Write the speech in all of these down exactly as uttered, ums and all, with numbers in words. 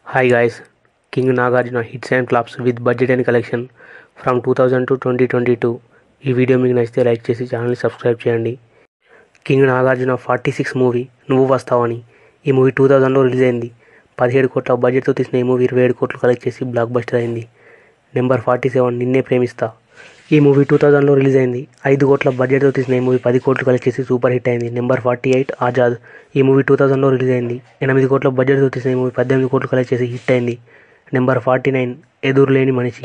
Hi guys, King Nagarjuna hits and flops with budget and collection from two thousand to twenty twenty-two. ఈ video మీకు నచ్చితే like చేసి ఛానల్ని subscribe చేయండి. King Nagarjuna forty six movie నువ్వు వస్తావని ఈ మూవీ టూ థౌజండ్లో రిలీజ్ అయింది. పదిహేడు కోట్ల బడ్జెట్తో తీసిన ఈ మూవీ ఇరవై ఏడు కోట్లు కలెక్ట్ చేసి బ్లాక్ బస్టర్ అయింది. Number forty seven Ninne Premista ఈ మూవీ టూ థౌజండ్లో రిలీజ్ అయింది. ఐదు కోట్ల బడ్జెట్తో తీసిన ఈ మూవీ పది కోట్లు కలెక్ట్ చేసి సూపర్ హిట్ అయింది. నెంబర్ ఫార్టీ ఎయిట్ ఆజాద్ ఈ మూవీ టూ థౌజండ్లో రిలీజ్ అయింది. ఎనిమిది కోట్ల బడ్జెట్తో తీసిన ఈ మూవీ పద్దెనిమిది కోట్లు కలెక్ట్ చేసి హిట్ అయింది. నెంబర్ ఫార్టీ నైన్ ఎదురులేని మనిషి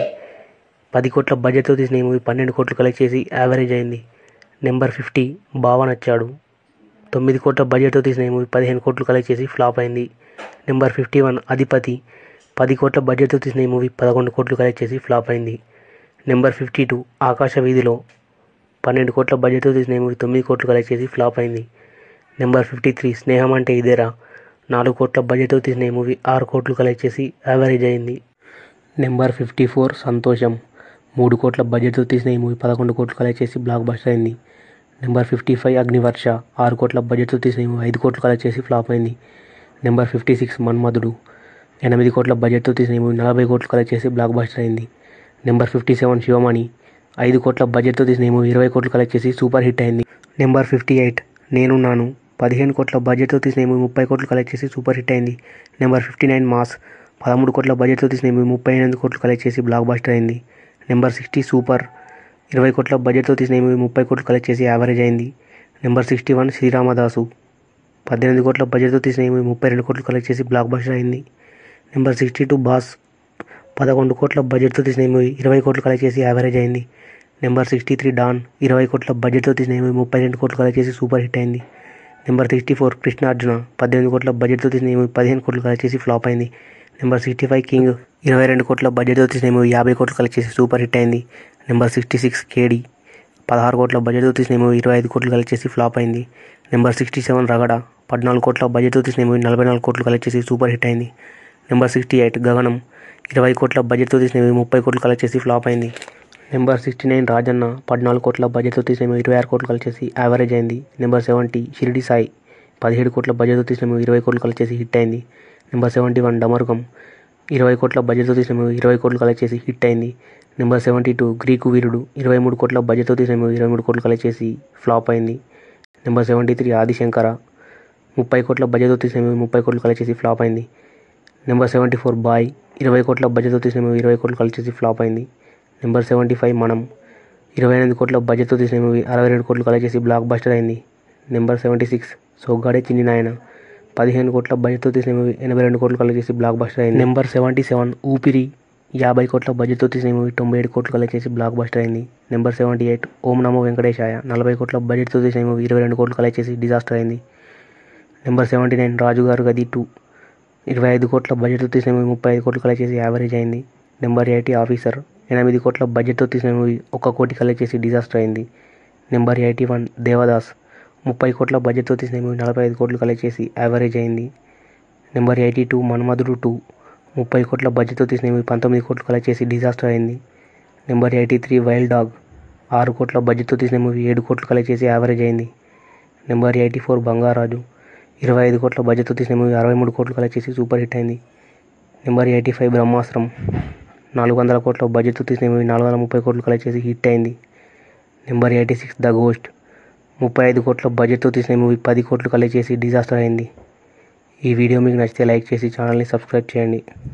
పది కోట్ల బడ్జెట్తో తీసిన ఈ మూవీ పన్నెండు కోట్లు కలెక్ట్ చేసి యావరేజ్ అయింది. నెంబర్ ఫిఫ్టీ బావ నచ్చాడు తొమ్మిది కోట్ల బడ్జెట్తో తీసిన ఈ మూవీ పదిహేను కోట్లు కలెక్ట్ చేసి ఫ్లాప్ అయింది. నెంబర్ ఫిఫ్టీ వన్ అధిపతి పది కోట్ల బడ్జెట్తో తీసిన ఈ మూవీ పదకొండు కోట్లు కలెక్ట్ చేసి ఫ్లాప్ అయింది. నెంబర్ ఫిఫ్టీ టూ ఆకాశ వీధిలో పన్నెండు కోట్ల బడ్జెట్తో తీసిన ఈ మూవీ తొమ్మిది కోట్లు కలెక్ట్ చేసి ఫ్లాప్ అయింది. నెంబర్ ఫిఫ్టీ త్రీ స్నేహం అంటే ఇదేరా నాలుగు కోట్ల బడ్జెట్తో తీసిన ఈ మూవీ ఆరు కోట్లు కలెక్ట్ చేసి యావరేజ్ అయింది. నెంబర్ ఫిఫ్టీ ఫోర్ సంతోషం మూడు కోట్ల బడ్జెట్తో తీసిన ఈ మూవీ పదకొండు కోట్లు కలెక్ట్ చేసి బ్లాక్ బస్టర్ అయింది. నెంబర్ ఫిఫ్టీ ఫైవ్ అగ్నివర్ష ఆరు కోట్ల బడ్జెట్తో తీసిన ఈ మూవీ ఐదు కోట్లు కలెక్ట్ చేసి ఫ్లాప్ అయింది. నెంబర్ ఫిఫ్టీ సిక్స్ మన్మధుడు ఎనిమిది కోట్ల బడ్జెట్తో తీసిన ఈ మూవీ నలభై కోట్లు కలెక్ట్ చేసి బ్లాక్ బస్టర్ అయింది. నెంబర్ ఫిఫ్టీ సెవెన్ శివమణి ఐదు కోట్ల బడ్జెట్తో తీసిన ఈ మూవీ ఇరవై కోట్లు కలెక్ట్ చేసి సూపర్ హిట్ అయింది. Number fifty eight Nenu Nanu పదిహేను కోట్ల బడ్జెట్తో తీసిన ఈ మూవీ ముప్పై కోట్లు కలెక్ట్ చేసి సూపర్ హిట్ అయింది. నెంబర్ ఫిఫ్టీ నైన్ మాస్ పదమూడు కోట్ల బడ్జెట్తో తీసిన ఈ మూవీ ముప్పై ఎనిమిది కోట్లు కలెక్ట్ చేసి బ్లాక్ బస్టర్ అయింది. నెంబర్ సిక్స్టీ సూపర్ ఇరవై కోట్ల బడ్జెట్తో తీసిన ఈ మూవీ ముప్పై కోట్లు కలెక్ట్ చేసి యావరేజ్ అయింది. నెంబర్ సిక్స్టీ వన్ శ్రీరామదాసు పద్దెనిమిది కోట్ల బడ్జెట్తో తీసిన ఈ మూవీ ముప్పై రెండు కోట్లు కలెక్ట్ చేసి బ్లాక్ బస్టర్ అయింది. నెంబర్ సిక్స్టీ టూ బాస్ పదకొండు కోట్ల బడ్జెట్తో తీసిన ఈ మూవీ ఇరవై కోట్లు కలెక్ట్ చేసి యావరేజ్ అయింది. నెంబర్ సిక్స్టీ త్రీ డాన్ ఇరవై కోట్ల బడ్జెట్తో తీసిన ఈ మూవీ ముప్పై రెండు కోట్లు కలెక్ట్ చేసి సూపర్ హిట్ అయింది. నెంబర్ సిక్స్టీ ఫోర్ కృష్ణార్జున పద్దెనిమిది కోట్ల బడ్జెట్తో తీసిన ఈ మూవీ పదిహేను కోట్లు కలెక్ట్ చేసి ఫ్లాప్ అయింది. నెంబర్ సిక్స్టీ ఫైవ్ కింగ్ ఇరవై రెండు కోట్ల బడ్జెట్తో తీసిన ఈ మూవీ యాభై కోట్లు కలెక్ట్ చేసి సూపర్ హిట్ అయింది. నెంబర్ సిక్స్టీ సిక్స్ కేడి పదహారు కోట్ల బడ్జెట్తో తీసిన ఈ మూవీ ఇరవై ఐదు కోట్లు కలెక్ట్ చేసి ఫ్లాప్ అయింది. నెంబర్ సిక్స్టీ సెవెన్ రగడ పద్నాలుగు కోట్ల బడ్జెట్తో తీసిన ఈ మూవీ నలభై నాలుగు కోట్లు కలెక్ట్ చేసి సూపర్ హిట్ అయింది. నెంబర్ సిక్స్టీ ఎయిట్ గగనం ఇరవై కోట్ల బడ్జెట్తో తీసిన ఈ మూవీ ముప్పై కోట్లు కలెక్ట్ చేసి ఫ్లాప్ అయింది. నెంబర్ సిక్స్టీ నైన్ రాజన్న పద్నాలుగు కోట్ల బడ్జెట్తో తీసిన ఈ మూవీ ఇరవై ఆరు కోట్లు కలెక్ట్ చేసి యావరేజ్ అయింది. నెంబర్ సెవెంటీ షిరిడి సాయి పదిహేడు కోట్ల బడ్జెట్తో తీసిన మూవీ ఇరవై కోట్లు కలెక్ట్ చేసి హిట్ అయింది. నెంబర్ సెవెంటీ వన్ డమరుకం ఇరవై కోట్ల బడ్జెట్తో తీసిన మూవీ ఇరవై కోట్లు కలెక్ట్ చేసి హిట్ అయింది. Number seventy two Greeku Veerudu ఇరవై మూడు కోట్ల బడ్జెట్తో తీసిన మూవీ ఇరవై మూడు కోట్లు కలెక్ట్ చేసి ఫ్లాప్ అయింది. నెంబర్ సెవెంటీ త్రీ ఆదిశంకర ముప్పై కోట్ల బడ్జెట్తో తీసిన మూవీ ముప్పై కోట్లు కలెక్ట్ చేసి ఫ్లాప్ అయింది. నెంబర్ సెవెంటీ ఫోర్ బాయ్ ఇరవై కోట్ల బడ్జెట్తో తీసిన మూవీ ఇరవై కోట్లు కలెక్ట్ చేసి ఫ్లాప్ అయింది. నెంబర్ సెవెంటీ ఫైవ్ మనం ఇరవై ఎనిమిది కోట్ల బడ్జెట్తో తీసిన మూవీ అరవై రెండు కోట్లు కలెక్ట్ చేసి బ్లాక్ బస్టర్ అయింది. Number seventy six Soggade Chinni Nayana పదిహేను కోట్ల బడ్జెట్తో తీసిన మూవీ ఎనభై రెండు కోట్లు కలెక్ట్ చేసి బ్లాక్ బస్టర్ అయింది. నెంబర్ సెవెంటీ సెవెన్ ఊపిరి యాభై కోట్ల బడ్జెట్తో తీసిన మూవీ తొంభై ఏడు కోట్లు కలెక్ట్ చేసి బ్లాక్ బస్టర్ అయింది. Number seventy eight Om Namo Venkatesaya నలభై కోట్ల బడ్జెట్తో తీసిన మూవీ ఇరవై రెండు కోట్లు కలెక్ట్ చేసి డిజాస్టర్ అయింది. నెంబర్ సెవెంటీ నైన్ రాజుగారు గది టూ ఇరవై ఐదు కోట్ల బడ్జెట్తో తీసిన మూవీ ముప్పై ఐదు కోట్లు కలెక్ట్ చేసి యావరేజ్ అయింది. నెంబర్ ఎయిటీ ఆఫీసర్ ఎనిమిది కోట్ల బడ్జెట్తో తీసిన మూవీ ఒక్క కోటి కలెక్ట్ చేసి డిజాస్టర్ అయింది. నెంబర్ ఎయిటీ వన్ దేవదాస్ ముప్పై కోట్ల బడ్జెట్తో తీసిన మూవీ నలభై ఐదు కోట్లు కలెక్ట్ చేసి యావరేజ్ అయింది. Number eighty two Manmadhudu two ముప్పై కోట్ల బడ్జెట్తో తీసిన మూవీ పంతొమ్మిది కోట్లు కలెక్ట్ చేసి డిజాస్టర్ అయింది. Number eighty three wild dog ఆరు కోట్ల బడ్జెట్తో తీసిన మూవీ ఏడు కోట్లు కలెక్ట్ చేసి యావరేజ్ అయింది. నెంబర్ ఎయిటీ ఫోర్ బంగారాజు ఇరవై ఐదు కోట్ల బడ్జెట్తో తీసిన మూవీ అరవై మూడు కోట్లు కలెక్ట్ చేసి సూపర్ హిట్ అయింది. నెంబర్ ఎయిటీ ఫైవ్ బ్రహ్మాస్త్రం నాలుగు వందల కోట్ల బడ్జెట్తో తీసిన మూవీ నాలుగు వందల ముప్పై కోట్లు కలెక్ట్ చేసి హిట్ అయింది. Number eighty six the ghost ముప్పై ఐదు కోట్ల బడ్జెట్తో తీసిన మూవీ పది కోట్లు కలెక్ట్ చేసి డిజాస్టర్ అయింది. ఈ వీడియో మీకు నచ్చితే లైక్ చేసి ఛానల్ని సబ్స్క్రైబ్ చేయండి.